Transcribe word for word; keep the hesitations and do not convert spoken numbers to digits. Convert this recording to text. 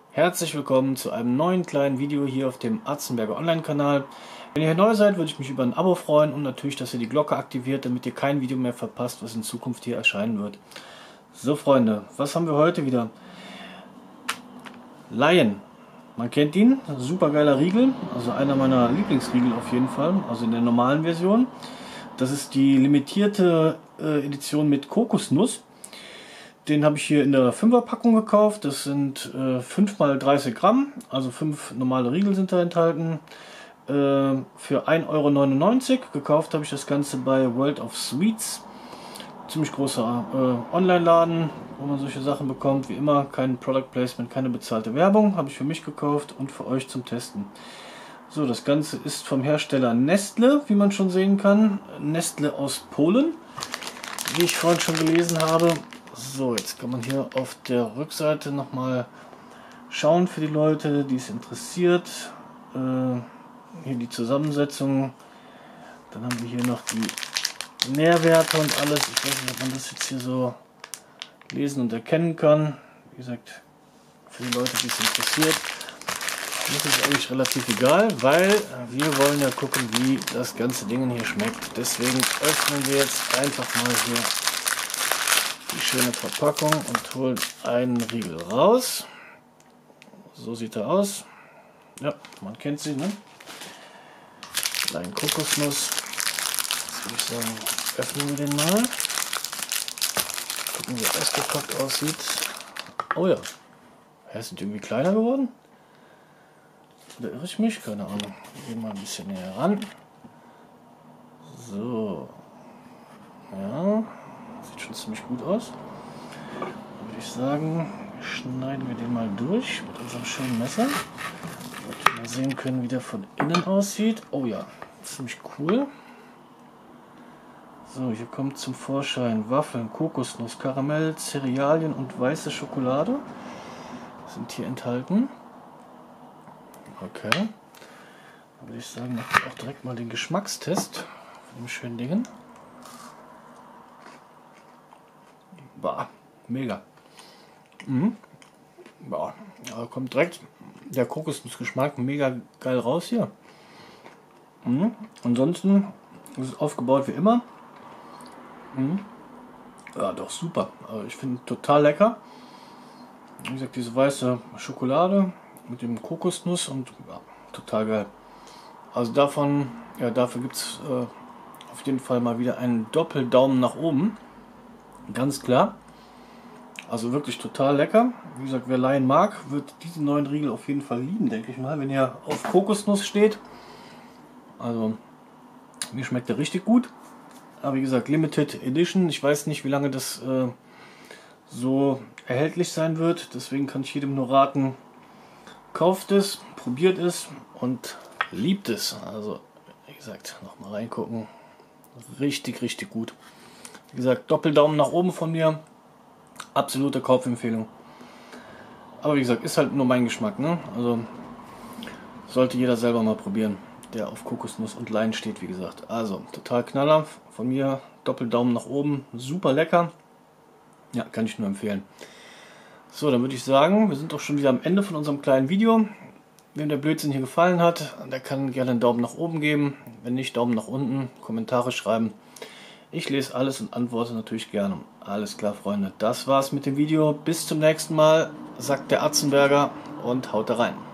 Herzlich willkommen zu einem neuen kleinen Video hier auf dem Atzenberger Online-Kanal. Wenn ihr hier neu seid, würde ich mich über ein Abo freuen und natürlich, dass ihr die Glocke aktiviert, damit ihr kein Video mehr verpasst, was in Zukunft hier erscheinen wird. So Freunde, was haben wir heute wieder? Lion. Man kennt ihn, super geiler Riegel, also einer meiner Lieblingsriegel auf jeden Fall, also in der normalen Version. Das ist die limitierte äh, Edition mit Kokosnuss. Den habe ich hier in der fünfer Packung gekauft. Das sind äh, fünf mal dreißig Gramm, also fünf normale Riegel sind da enthalten. Äh, für ein Euro neunundneunzig. Gekauft habe ich das Ganze bei World of Sweets. Ziemlich großer äh, Online-Laden, wo man solche Sachen bekommt. Wie immer, kein Product Placement, keine bezahlte Werbung. Habe ich für mich gekauft und für euch zum Testen. So, das Ganze ist vom Hersteller Nestle, wie man schon sehen kann. Nestle aus Polen, wie ich vorhin schon gelesen habe. So, jetzt kann man hier auf der Rückseite nochmal schauen für die Leute, die es interessiert. Äh, hier die Zusammensetzung. Dann haben wir hier noch die Nährwerte und alles. Ich weiß nicht, ob man das jetzt hier so lesen und erkennen kann. Wie gesagt, für die Leute, die es interessiert. Das ist eigentlich relativ egal, weil wir wollen ja gucken, wie das ganze Ding hier schmeckt. Deswegen öffnen wir jetzt einfach mal hier die schöne Verpackung und holen einen Riegel raus. So sieht er aus. Ja, man kennt sie, ne? Kleine Kokosnuss. Jetzt würde ich sagen, öffnen wir den mal. Gucken, wie er ausgepackt aussieht. Oh ja, er ist irgendwie kleiner geworden. Oder irre ich mich? Keine Ahnung. Wir gehen mal ein bisschen näher ran. So. Ja. Sieht schon ziemlich gut aus. Dann würde ich sagen, schneiden wir den mal durch mit unserem schönen Messer. Damit wir mal sehen können, wie der von innen aussieht. Oh ja, ziemlich cool. So, hier kommt zum Vorschein Waffeln, Kokosnuss, Karamell, Cerealien und weiße Schokolade. Sind hier enthalten. Okay. Dann würde ich sagen, mache ich auch direkt mal den Geschmackstest von dem schönen Dingen. Bah, mega. Mhm. Bah, ja, kommt direkt der Kokosnussgeschmack mega geil raus hier. Mhm. Ansonsten ist es aufgebaut wie immer. Mhm. Ja, doch super. Also ich finde total lecker. Wie gesagt, diese weiße Schokolade mit dem Kokosnuss und ja, total geil. Also davon, ja, dafür gibt es äh, auf jeden Fall mal wieder einen Doppeldaumen nach oben. Ganz klar. Also wirklich total lecker. Wie gesagt, wer Lion mag, wird diesen neuen Riegel auf jeden Fall lieben, denke ich mal, wenn ihr auf Kokosnuss steht. Also, mir schmeckt der richtig gut. Aber wie gesagt, Limited Edition. Ich weiß nicht, wie lange das äh, so erhältlich sein wird. Deswegen kann ich jedem nur raten, kauft es, probiert es und liebt es. Also, wie gesagt, nochmal reingucken. Richtig, richtig gut. Wie gesagt, Doppeldaumen nach oben von mir. Absolute Kaufempfehlung. Aber wie gesagt, ist halt nur mein Geschmack, ne? Also sollte jeder selber mal probieren, der auf Kokosnuss und Lion steht, wie gesagt. Also total Knaller. Von mir Doppeldaumen nach oben. Super lecker. Ja, kann ich nur empfehlen. So, dann würde ich sagen, wir sind doch schon wieder am Ende von unserem kleinen Video. Wem der Blödsinn hier gefallen hat, der kann gerne einen Daumen nach oben geben. Wenn nicht, Daumen nach unten, Kommentare schreiben. Ich lese alles und antworte natürlich gerne. Alles klar, Freunde. Das war's mit dem Video. Bis zum nächsten Mal, sagt der Atzenberger und haut da rein.